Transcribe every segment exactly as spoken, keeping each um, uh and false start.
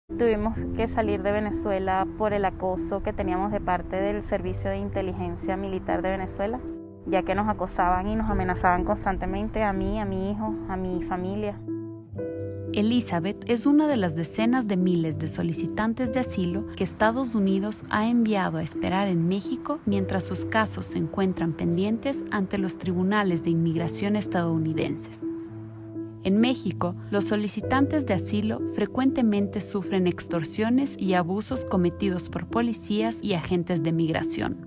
Tuvimos que salir de Venezuela por el acoso que teníamos de parte del Servicio de Inteligencia Militar de Venezuela, ya que nos acosaban y nos amenazaban constantemente a mí, a mi hijo, a mi familia. Elizabeth es una de las decenas de miles de solicitantes de asilo que Estados Unidos ha enviado a esperar en México mientras sus casos se encuentran pendientes ante los tribunales de inmigración estadounidenses. En México, los solicitantes de asilo frecuentemente sufren extorsiones y abusos cometidos por policías y agentes de migración.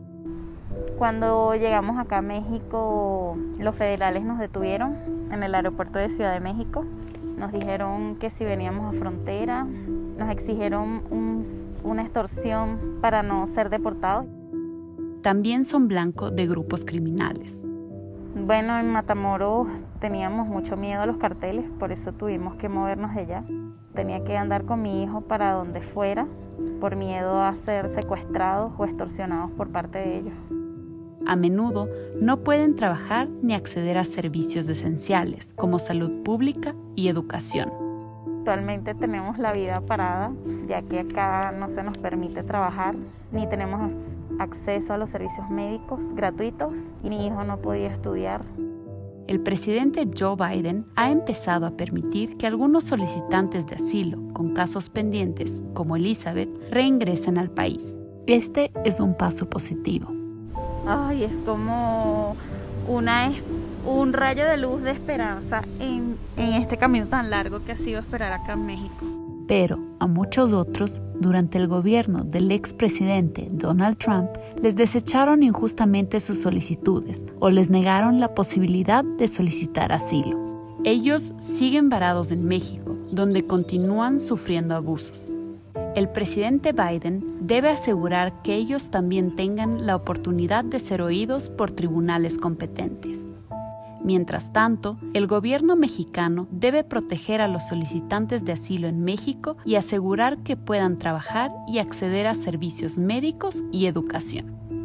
Cuando llegamos acá a México, los federales nos detuvieron en el aeropuerto de Ciudad de México. Nos dijeron que si veníamos a frontera, nos exigieron un, una extorsión para no ser deportados. También son blanco de grupos criminales. Bueno, en Matamoros teníamos mucho miedo a los carteles, por eso tuvimos que movernos de allá. Tenía que andar con mi hijo para donde fuera, por miedo a ser secuestrados o extorsionados por parte de ellos. A menudo no pueden trabajar ni acceder a servicios esenciales como salud pública y educación. Actualmente tenemos la vida parada, ya que acá no se nos permite trabajar, ni tenemos acceso a los servicios médicos gratuitos y mi hijo no podía estudiar. El presidente Joe Biden ha empezado a permitir que algunos solicitantes de asilo con casos pendientes, como Elizabeth, reingresen al país. Este es un paso positivo. Ay, es como una, un rayo de luz de esperanza en, en este camino tan largo que ha sido esperar acá en México. Pero a muchos otros, durante el gobierno del expresidente Donald Trump, les desecharon injustamente sus solicitudes o les negaron la posibilidad de solicitar asilo. Ellos siguen varados en México, donde continúan sufriendo abusos. El presidente Biden debe asegurar que ellos también tengan la oportunidad de ser oídos por tribunales competentes. Mientras tanto, el gobierno mexicano debe proteger a los solicitantes de asilo en México y asegurar que puedan trabajar y acceder a servicios médicos y educación.